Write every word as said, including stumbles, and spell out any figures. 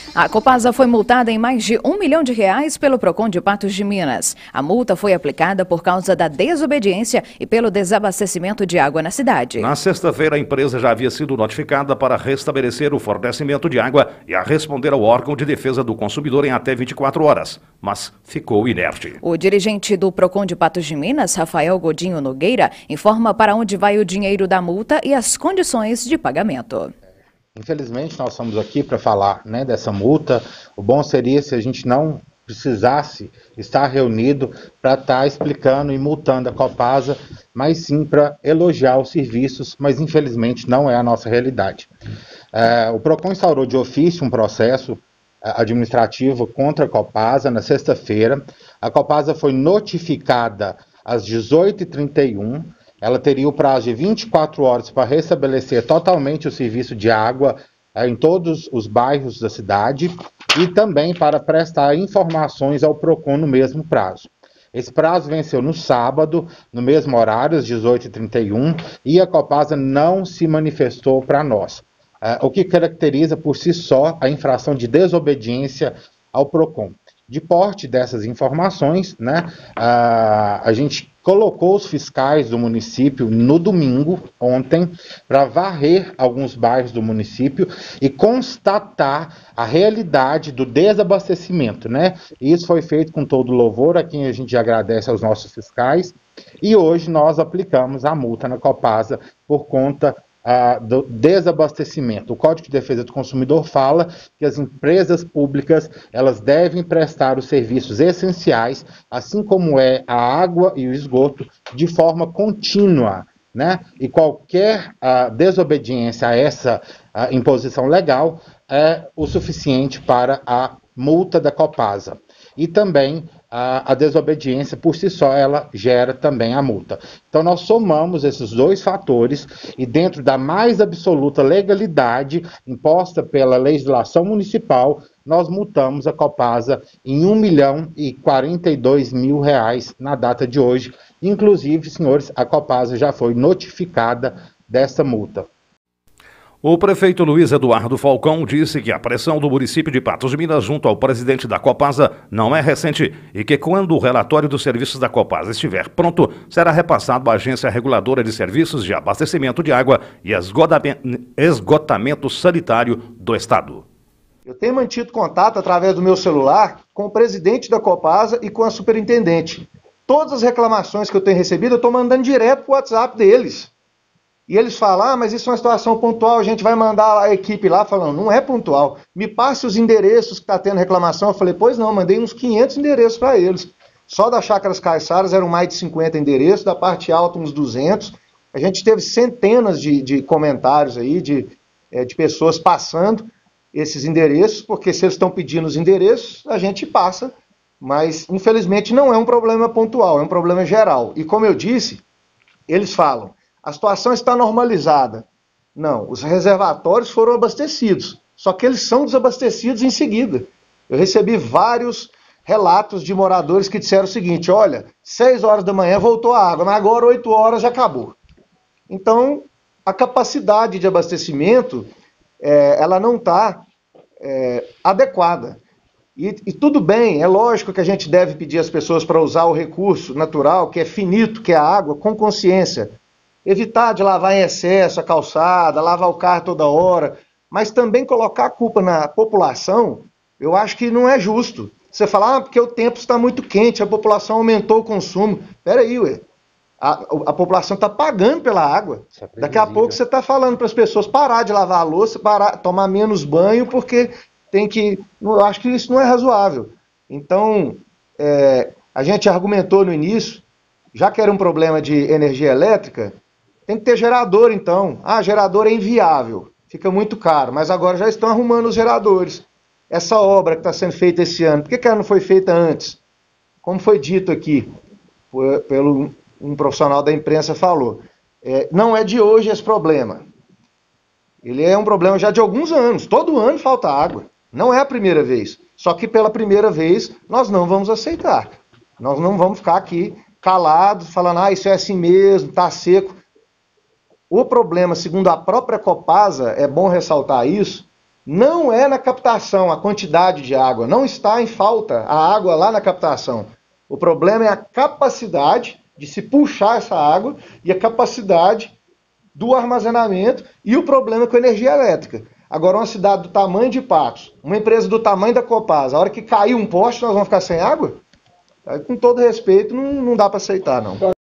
A Copasa foi multada em mais de um milhão de reais pelo Procon de Patos de Minas. A multa foi aplicada por causa da desobediência e pelo desabastecimento de água na cidade. Na sexta-feira, a empresa já havia sido notificada para restabelecer o fornecimento de água e a responder ao órgão de defesa do consumidor em até vinte e quatro horas, mas ficou inerte. O dirigente do Procon de Patos de Minas, Rafael Godinho Nogueira, informa para onde vai o dinheiro da multa e as condições de pagamento. Infelizmente, nós estamos aqui para falar, né, dessa multa. O bom seria se a gente não precisasse estar reunido para estar explicando e multando a Copasa, mas sim para elogiar os serviços, mas infelizmente não é a nossa realidade. É, o Procon instaurou de ofício um processo administrativo contra a Copasa na sexta-feira. A Copasa foi notificada às dezoito e trinta e um. Ela teria o prazo de vinte e quatro horas para restabelecer totalmente o serviço de água é, em todos os bairros da cidade e também para prestar informações ao Procon no mesmo prazo. Esse prazo venceu no sábado, no mesmo horário, às dezoito e trinta e um, e a Copasa não se manifestou para nós, é, o que caracteriza por si só a infração de desobediência ao Procon. De porte dessas informações, né, a, a gente colocou os fiscais do município no domingo, ontem, para varrer alguns bairros do município e constatar a realidade do desabastecimento, né? E isso foi feito com todo louvor, a quem a gente agradece aos nossos fiscais, e hoje nós aplicamos a multa na Copasa por conta Uh, do desabastecimento. O Código de Defesa do Consumidor fala que as empresas públicas elas devem prestar os serviços essenciais, assim como é a água e o esgoto, de forma contínua, né? E qualquer uh, desobediência a essa uh, imposição legal é o suficiente para a multa da Copasa. E também a, a desobediência por si só, ela gera também a multa. Então nós somamos esses dois fatores e dentro da mais absoluta legalidade imposta pela legislação municipal, nós multamos a Copasa em um milhão e quarenta e dois mil reais na data de hoje. Inclusive, senhores, a Copasa já foi notificada dessa multa. O prefeito Luiz Eduardo Falcão disse que a pressão do município de Patos de Minas junto ao presidente da Copasa não é recente e que quando o relatório dos serviços da Copasa estiver pronto, será repassado à Agência Reguladora de Serviços de Abastecimento de Água e Esgotamento Sanitário do Estado. Eu tenho mantido contato através do meu celular com o presidente da Copasa e com a superintendente. Todas as reclamações que eu tenho recebido, eu estou mandando direto para o WhatsApp deles. E eles falam, ah, mas isso é uma situação pontual, a gente vai mandar a equipe lá, falando, não é pontual. Me passe os endereços que está tendo reclamação. Eu falei, pois não, mandei uns quinhentos endereços para eles. Só das Chácaras Caiçaras eram mais de cinquenta endereços, da parte alta uns duzentos. A gente teve centenas de, de comentários aí, de, é, de pessoas passando esses endereços, porque se eles estão pedindo os endereços, a gente passa. Mas, infelizmente, não é um problema pontual, é um problema geral. E como eu disse, eles falam, a situação está normalizada. Não, os reservatórios foram abastecidos, só que eles são desabastecidos em seguida. Eu recebi vários relatos de moradores que disseram o seguinte, olha, seis horas da manhã voltou a água, mas agora oito horas já acabou. Então, a capacidade de abastecimento, é, ela não está é, adequada. E, e tudo bem, é lógico que a gente deve pedir às pessoas para usar o recurso natural, que é finito, que é a água, com consciência. Evitar de lavar em excesso a calçada, lavar o carro toda hora, mas também colocar a culpa na população, eu acho que não é justo. Você fala, ah, porque o tempo está muito quente, a população aumentou o consumo. Peraí, ué, a, a população está pagando pela água. É Daqui a pouco você está falando para as pessoas parar de lavar a louça, parar, tomar menos banho, porque tem que... Eu acho que isso não é razoável. Então, é, a gente argumentou no início, já que era um problema de energia elétrica, tem que ter gerador, então. Ah, gerador é inviável, fica muito caro, mas agora já estão arrumando os geradores. Essa obra que está sendo feita esse ano, por que, que ela não foi feita antes? Como foi dito aqui, por, pelo um profissional da imprensa falou, é, não é de hoje esse problema. Ele é um problema já de alguns anos, todo ano falta água, não é a primeira vez. Só que pela primeira vez nós não vamos aceitar. Nós não vamos ficar aqui calados, falando, ah, isso é assim mesmo, está seco. O problema, segundo a própria Copasa, é bom ressaltar isso, Não é na captação a quantidade de água, não está em falta a água lá na captação. O problema é a capacidade de se puxar essa água e a capacidade do armazenamento e o problema com a energia elétrica. Agora, uma cidade do tamanho de Patos, uma empresa do tamanho da Copasa, a hora que cair um poste, nós vamos ficar sem água? Com todo respeito, não, não dá para aceitar, não.